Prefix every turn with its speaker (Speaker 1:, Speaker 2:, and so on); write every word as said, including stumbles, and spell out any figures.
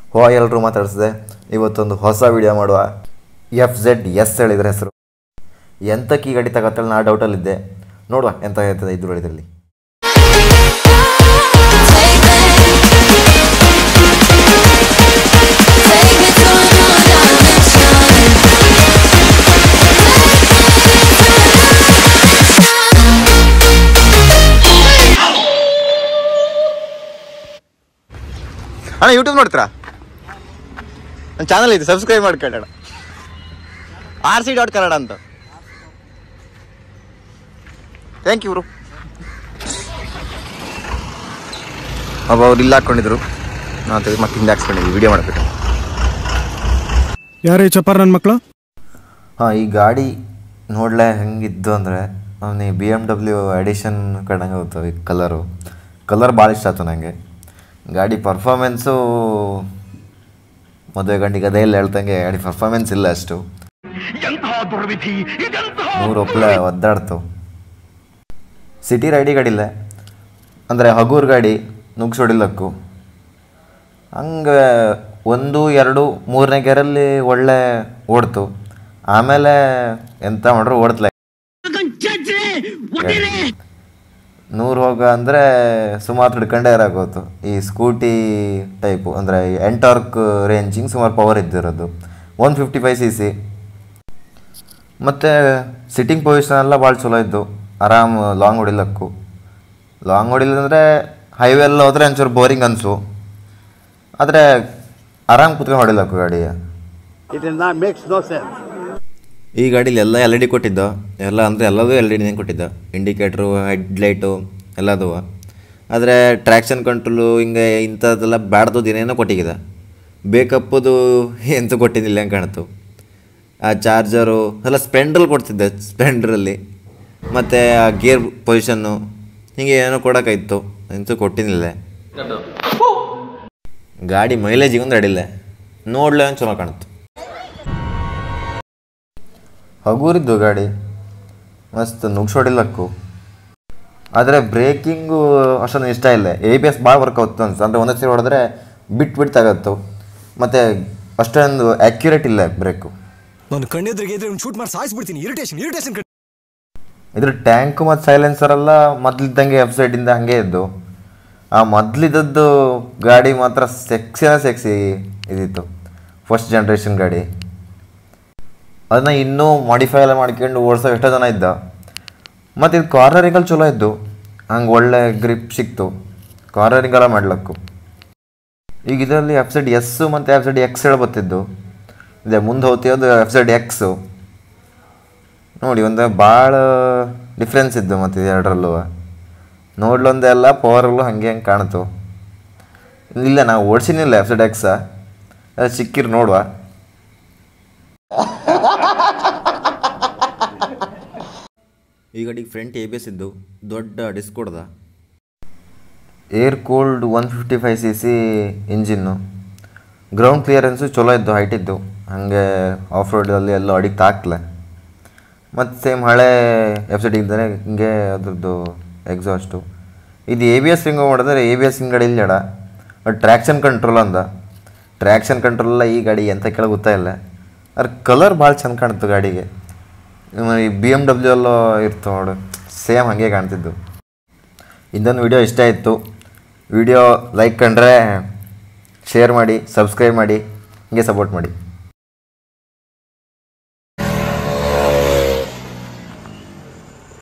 Speaker 1: ಹೋ ಎಲ್ಲರೂ ಮಾತಾಡಿಸಿದೆ. ಇವತ್ತೊಂದು ಹೊಸ ವಿಡಿಯೋ ಮಾಡುವ. ಎಫ್ ಝೆಡ್ ಎಸ್ ಹೇಳಿದ್ರೆ ಹೆಸರು. ಎಂತಕ್ಕೆ ಈ ಗಾಡಿ ತಗೋತಾಳೆ ನಾ ಡೌಟಲ್ಲಿದ್ದೆ. ನೋಡುವ ಎಂತ ಹೇಳ್ತದೆ ಇದ್ರ ಇದರಲ್ಲಿ.
Speaker 2: ಅಣ್ಣ ಯೂಟ್ಯೂಬ್ ನೋಡ್ತೀರಾ? ನನ್ನ ಚಾನಲ್ ಇದೆ, ಸಬ್ಸ್ಕ್ರೈಬ್ ಮಾಡ್ಕೊಳ್ಳೋಣ. ಆರ್ ಸಿ ಡಾಟ್ ಕನ್ನಡ ಅಂತ. Thank you bro. ಅಬ್ಬ ಅವ್ರು ಇಲ್ಲಿ ಹಾಕ್ಕೊಂಡಿದ್ರು, ನಾನು ತೆಗೆದು ಮತ್ತೆ ಹಿಂದೆ ಹಾಕ್ಸ್ಕೊಂಡಿದ್ವಿ ವಿಡಿಯೋ ಮಾಡಬೇಕು.
Speaker 3: ಯಾರೇ ಚಪ್ಪರ್ ನನ್ನ ಮಕ್ಕಳು?
Speaker 1: ಹಾಂ, ಈ ಗಾಡಿ ನೋಡ್ಲೆ ಹೆಂಗಿದ್ದು ಅಂದರೆ ಅವನಿಗೆ ಬಿ ಎಮ್ ಡಬ್ಲ್ಯೂ ಎಡಿಷನ್ ಕಂಡಂಗೆ ಹೋಗ್ತವೆ. ಈ ಕಲರು ಕಲರ್ ಭಾಳ ಇಷ್ಟ ಆಯ್ತು ನನಗೆ. ಗಾಡಿ ಪರ್ಫಾರ್ಮೆನ್ಸು ಮದುವೆ ಗಂಡಿಗೆ ಅದೇ ಇಲ್ಲ ಹೇಳ್ದಂಗೆ ಗಾಡಿ ಪರ್ಫಾರ್ಮೆನ್ಸ್ ಇಲ್ಲ ಅಷ್ಟು. ನೂರು ಒಪ್ಪಲೆ ಒದ್ದಾಡ್ತು. ಸಿಟಿ ರೈಡಿ ಗಾಡಿಲ್ಲ ಅಂದರೆ ಹಗೂರು ಗಾಡಿ ನುಗ್ಸೋಡಿಲ್ಲಕ್ಕು. ಹಂಗೆ ಒಂದು ಎರಡು ಮೂರನೇ ಗೇರಲ್ಲಿ ಒಳ್ಳೆ ಓಡ್ತು. ಆಮೇಲೆ ಎಂತ ಮಾಡ್ರು ಓಡ್ತಲೆ. ನೂರು ಹೋಗ ಅಂದರೆ ಸುಮಾರು ಹಿಡ್ಕೊಂಡೇ ಇರಾಗೋತು. ಈ ಸ್ಕೂಟಿ ಟೈಪು ಅಂದರೆ ಎಂಟಾರ್ಕ್ ರೇಂಜಿಂಗ್ ಸುಮಾರು ಪವರ್ ಇದ್ದಿರೋದು. One fifty five C C ಮತ್ತು ಸಿಟ್ಟಿಂಗ್ ಪೊಸಿಷನ್ ಎಲ್ಲ ಭಾಳ ಚಲೋ ಇದ್ದು. ಆರಾಮ್ ಲಾಂಗ್ ಹೊಡಿಲಕ್ಕು. ಲಾಂಗ್ ಹೊಡಿಲ್ಲ ಅಂದರೆ ಹೈವೇ ಎಲ್ಲ ಹೋದರೆ ಒಂಚೂರು ಬೋರಿಂಗ್ ಅನಿಸು. ಆದರೆ ಆರಾಮ್ ಕುತ್ಕೊಂಡು ಹೊಡಿಲಕ್ಕು ಗಾಡಿ. ಈ ಗಾಡೀಲಿ ಎಲ್ಲ ಎಲ್ ಇ ಡಿ ಕೊಟ್ಟಿದ್ದ. ಎಲ್ಲ ಅಂದರೆ ಎಲ್ಲದೂ ಎಲ್ ಇ ಡಿನೇ ಕೊಟ್ಟಿದ್ದ. ಇಂಡಿಕೇಟ್ರು, ಹೆಡ್ಲೈಟು ಎಲ್ಲದೂ. ಆದರೆ ಟ್ರ್ಯಾಕ್ಷನ್ ಕಂಟ್ರೋಲು ಹಿಂಗೆ ಇಂಥದ್ದೆಲ್ಲ ಬ್ಯಾಡ್ದು ಏನೇನೋ ಕೊಟ್ಟಿದ್ದ. ಬೇಕಪ್ಪದು ಎಂತೂ ಕೊಟ್ಟಿದ್ದಿಲ್ಲ ಹೆಂಗೆ ಕಾಣ್ತು. ಆ ಚಾರ್ಜರು ಎಲ್ಲ ಸ್ಪೆಂಡ್ರಲ್ಲಿ ಕೊಡ್ತಿದ್ದೆ, ಸ್ಪೆಂಡ್ರಲ್ಲಿ. ಮತ್ತು ಆ ಗೇರ್ ಪೊಸಿಷನ್ನು ಹೀಗೆ ಏನೋ ಕೊಡೋಕ್ಕಾಯ್ತು, ಎಂತೂ ಕೊಟ್ಟಿದ್ದಿಲ್ಲ. ಗಾಡಿ ಮೈಲೇಜಿಗೆ ಒಂದು ಅಡಿಲ್ಲ, ನೋಡಲೇ ಒಂದು ಚಲೋ ಕಾಣುತ್ತೆ. ಹಗೂರಿದ್ದು ಗಾಡಿ ಮಸ್ತ್ ನುಗ್ಸೋಡಿಲ್ಲಕ್ಕು. ಆದರೆ ಬ್ರೇಕಿಂಗು ಅಷ್ಟೊಂದು ಇಷ್ಟ ಇಲ್ಲ. ಎ ಬಿ ಎಸ್ ಭಾಳ ವರ್ಕ್ ಆಗುತ್ತೆ ಅನ್ಸ. ಅಂದರೆ ಒಂದೊಂದು ಸರಿ ಹೊಡೆದ್ರೆ ಬಿಟ್ಟು ಬಿಟ್ಟು ತಗತ್ತು. ಮತ್ತು ಅಷ್ಟೊಂದು ಆ್ಯಕ್ಯುರೇಟ್ ಇಲ್ಲ ಬ್ರೇಕು.
Speaker 3: ನಾನು ಕಣ್ಣೆದ್ರಿಗೆ ಶೂಟ್ ಮಾಡಿ ಸಾಯಿಸ್ಬಿಡ್ತೀನಿ. ಇರಿಟೇಷನ್ ಇರಿಟೇಷನ್
Speaker 1: ಇದ್ರ ಟ್ಯಾಂಕು ಮತ್ತು ಸೈಲೆನ್ಸರೆಲ್ಲ ಮೊದಲಿದ್ದಂಗೆ ಎಫ್ ಸೈಡಿಂದ ಹಾಗೆ ಇದ್ದು. ಆ ಮೊದಲಿದ್ದದ್ದು ಗಾಡಿ ಮಾತ್ರ ಸೆಕ್ಸಿನ ಸೆಕ್ಸಿ ಇದಿತ್ತು, ಫಸ್ಟ್ ಜನ್ರೇಷನ್ ಗಾಡಿ. ಅದನ್ನ ಇನ್ನೂ ಮಾಡಿಫೈ ಎಲ್ಲ ಮಾಡ್ಕೊಂಡು ಓಡಿಸೋ ಎಷ್ಟೋ ಜನ ಇದ್ದ. ಮತ್ತು ಇದು ಕಾರ್ನರಿಂಗಲ್ಲಿ ಚಲೋ ಇದ್ದು, ಹಂಗೆ ಒಳ್ಳೆ ಗ್ರಿಪ್ ಸಿಕ್ತು ಕಾರ್ನರಿಂಗೆಲ್ಲ ಮಾಡ್ಲಕ್ಕು. ಈಗ ಇದರಲ್ಲಿ ಎಫ್ ಝೆಡ್ ಎಸ್ಸು ಮತ್ತು ಎಫ್ ಝೆಡ್ ಎಕ್ಸ್ ಹೇಳಿ ಬರ್ತಿದ್ದು. ಇದೆ ಮುಂದೆ ಹೋಗ್ತಿರೋದು ಎಫ್ ಝೆಡ್ ಎಕ್ಸು. ನೋಡಿ ಒಂದು ಭಾಳ ಡಿಫ್ರೆನ್ಸ್ ಇದ್ದು ಮತ್ತು ಇದು ಎರಡರಲ್ಲೂ. ನೋಡ್ಲೊಂದೆಲ್ಲ ಪವರಲ್ಲೂ ಹಾಗೆ ಹಂಗೆ ಕಾಣ್ತು. ಇಲ್ಲ ನಾವು ಓಡಿಸಿನಿಲ್ಲ ಎಫ್ ಝೆಡ್ ಎಕ್ಸ, ಅದು ಸಿಕ್ಕಿರು ನೋಡುವ. ಈ ಗಾಡಿಗೆ ಫ್ರಂಟ್ ಎ ಬಿ ಎಸ್ ಇದ್ದು, ದೊಡ್ಡ ಡಿಸ್ಕ್ ಕೊಡ್ದ. Air cooled one fifty five C C engine. Ground clearance ಚಲೋ ಇದ್ದು, ಹೈಟ್ ಇದ್ದು. ಹಾಗೆ ಆಫ್ ರೋಡಲ್ಲಿ ಎಲ್ಲ ಅಡಿಗೆ ತಾಕ್ಲೆ. ಮತ್ತು ಸೇಮ್ ಹಳೆ ಎಫ್ ಸಿ ಡಿಗ್ದಾನೆ ಹಿಂಗೆ ಅದ್ರದ್ದು ಎಕ್ಸಾಸ್ಟು. ಇದು ಎ ಬಿ ಎಸ್ ಹಿಂಗೆ ಮಾಡಿದ್ರೆ ಎ ಬಿ ಎಸ್ ಹಿಂಗಡೆ ಇಲ್ಲ ಜಡ. ಅದು ಟ್ರ್ಯಾಕ್ಷನ್ ಕಂಟ್ರೋಲ್ ಅಂದ. ಟ್ರ್ಯಾಕ್ಷನ್ ಕಂಟ್ರೋಲೆಲ್ಲ ಈ ಗಾಡಿ ಎಂತ ಕೇಳ ಗೊತ್ತಾಯಿಲ್ಲ. ಅದ್ರ ಕಲರ್ ಭಾಳ ಚೆಂದ ಕಾಣ್ತು ಗಾಡಿಗೆ. ಈ ಬಿ ಎಮ್ ಡಬ್ಲ್ಯೂ ಎಲ್ಲೋ ಇರ್ತು ನೋಡು, ಸೇಮ್ ಹಾಗೆ ಕಾಣ್ತಿದ್ದು. ಇದೊಂದು ವಿಡಿಯೋ ಇಷ್ಟ ಆಯಿತು. ವಿಡಿಯೋ ಲೈಕ್ ಕಂಡ್ರೆ ಶೇರ್ ಮಾಡಿ, ಸಬ್ಸ್ಕ್ರೈಬ್ ಮಾಡಿ, ಹೀಗೆ ಸಪೋರ್ಟ್ ಮಾಡಿ.